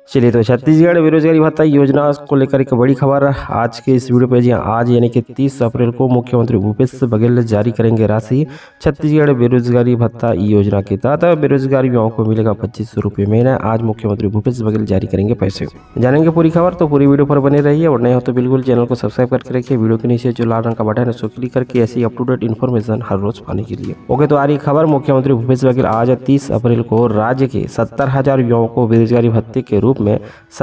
चलिए तो छत्तीसगढ़ बेरोजगारी भत्ता योजना को लेकर एक बड़ी खबर आज के इस वीडियो पे जी आज यानी कि 30 अप्रैल को मुख्यमंत्री भूपेश बघेल जारी करेंगे राशि। छत्तीसगढ़ बेरोजगारी भत्ता योजना के तहत बेरोजगार युवाओं को मिलेगा 2500 रुपये महीना। आज मुख्यमंत्री भूपेश बघेल जारी करेंगे पैसे। जानेंगे पूरी खबर, तो पूरी वीडियो पर बने रहिए और नए हो तो बिल्कुल चैनल को सब्सक्राइब करके रखिए। वीडियो के नीचे जो लाल रंग का बटन है उसको क्लिक करके ऐसी अप टू डेट इन्फॉर्मेशन हर रोज पाने के लिए। ओके, तो आ रही खबर, मुख्यमंत्री भूपेश बघेल आज 30 अप्रैल को राज्य के 70,000 युवाओं को बेरोजगारी भत्ते के रूप में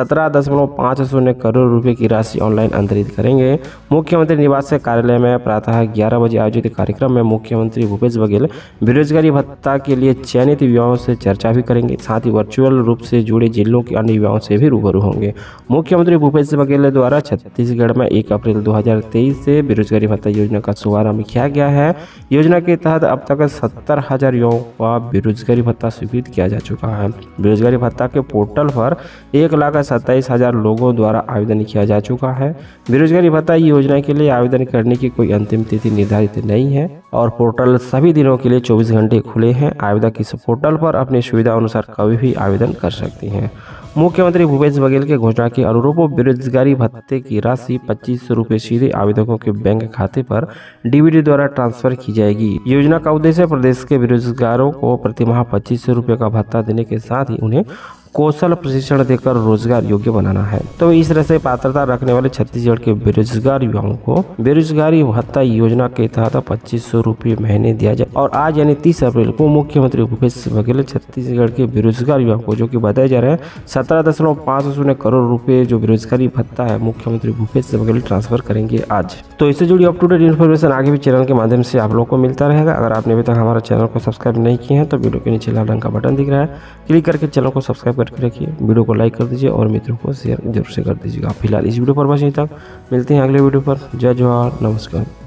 17.50 करोड़ रुपए की राशि ऑनलाइन अंतरित करेंगे। मुख्यमंत्री निवास कार्यालय में प्रातः 11 बजे आयोजित कार्यक्रम में मुख्यमंत्री भूपेश बघेल बेरोजगारी भत्ता के लिए चयनित युवाओं से चर्चा भी करेंगे। साथ ही वर्चुअल रूप से जुड़े जिलों के अन्य युवाओं से भी रूबरू होंगे। मुख्यमंत्री भूपेश बघेल द्वारा छत्तीसगढ़ में 1 अप्रैल 2023 से बेरोजगारी भत्ता योजना का शुभारंभ किया गया है। योजना के तहत अब तक 70,000 युवाओं का बेरोजगारी भत्ता स्वीकृत किया जा चुका है। बेरोजगारी भत्ता के पोर्टल पर 1,27,000 लोगों द्वारा आवेदन किया जा चुका है। बेरोजगारी भत्ता योजना के लिए आवेदन करने की कोई अंतिम तिथि निर्धारित नहीं है और पोर्टल सभी दिनों के लिए 24 घंटे खुले हैं। आवेदक इस पोर्टल पर अपनी सुविधा अनुसार कभी भी आवेदन कर सकते हैं। मुख्यमंत्री भूपेश बघेल के घोषणा के अनुरूप बेरोजगारी भत्ते की राशि 2500 रुपये सीधे आवेदकों के बैंक खाते पर डीबीटी द्वारा ट्रांसफर की जाएगी। योजना का उद्देश्य प्रदेश के बेरोजगारों को प्रतिमाह 2500 रुपये का भत्ता देने के साथ ही उन्हें कौशल प्रशिक्षण देकर रोजगार योग्य बनाना है। तो इस तरह से पात्रता रखने वाले छत्तीसगढ़ के बेरोजगार युवाओं को बेरोजगारी भत्ता योजना के तहत 2500 रुपये महीने दिया जाए। और आज यानी 30 अप्रैल को मुख्यमंत्री भूपेश बघेल छत्तीसगढ़ के बेरोजगार युवाओं को, जो कि बताया जा रहा है 17.50 करोड़ रुपये जो बेरोजगारी भत्ता है, मुख्यमंत्री भूपेश बघेल ट्रांसफर करेंगे आज। तो इससे जुड़ी अप टू डेट इन्फॉर्मेशन आगे भी चैनल के माध्यम से आप लोगों को मिलता रहेगा। अगर आपने अभी तक हमारा चैनल को सब्सक्राइब नहीं किया है तो वीडियो के नीचे लाल रंग का बटन दिख रहा है, क्लिक करके चैनल को सब्सक्राइब करके रखिए। वीडियो को लाइक कर दीजिए और मित्रों को शेयर जरूर से कर दीजिएगा। फिलहाल इस वीडियो पर बस यहीं तक, मिलते हैं अगले वीडियो पर। जय जवाहर, नमस्कार।